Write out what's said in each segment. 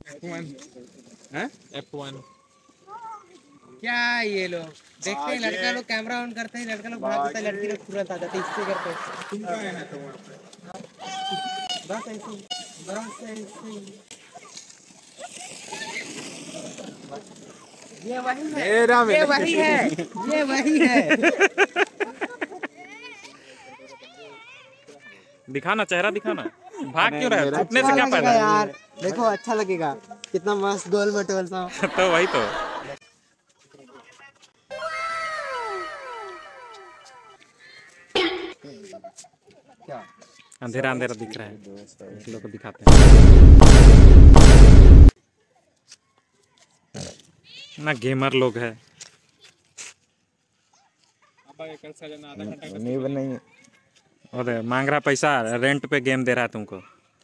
F1 हैं F1 क्या ये लोग देखते हैं, लड़का लोग कैमरा ऑन करते हैं, लड़का लोग भाग जाता है, लड़की लोग तुरंत आ जाते हैं, इससे करते हैं। तुम कहाँ है तो वहाँ पे बस ऐसे ही, बस ऐसे ही। ये वही है, ये वही है, ये वही है। दिखाना चेहरा दिखाना। भाग क्यों रहा है? छुपने से अच्छा क्या लगेगा फायदा? यार, देखो अच्छा लगेगा, कितना मस्त गोल मटोल सा। तो वही तो। क्या अंधेरा अंधेरा दिख रहा है, इस लोग को दिखाते हैं ना, गेमर लोग है। अब ये कल सजना आधा घंटा का नहीं नहीं और मांग रहा पैसा, रेंट पे गेम दे रहा है तुमको।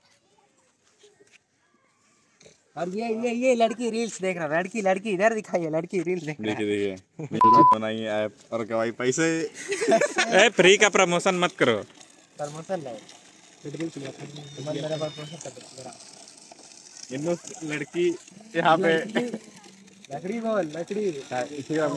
और ये लड़की रील्स देख रहा है, लड़की लड़की इधर दिखाइए, लड़की रील्स देख रहा है। देखिए बनाइए ऐप और कमाई पैसे। ए फ्री का प्रमोशन मत करो। प्रमोशन नहीं, रील्स मन मेरा प्रमोशन कर दो मेरा। इन लड़की यहाँ पे लकड़ी बोल, लकड़ी। इसी का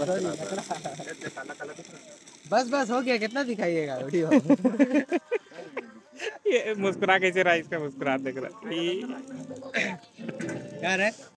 बस बस हो गया, कितना दिखाइएगा वीडियो। ये मुस्कुरा कैसे रहा, इसका मुस्कुराहट देख रहा है। क्या रे?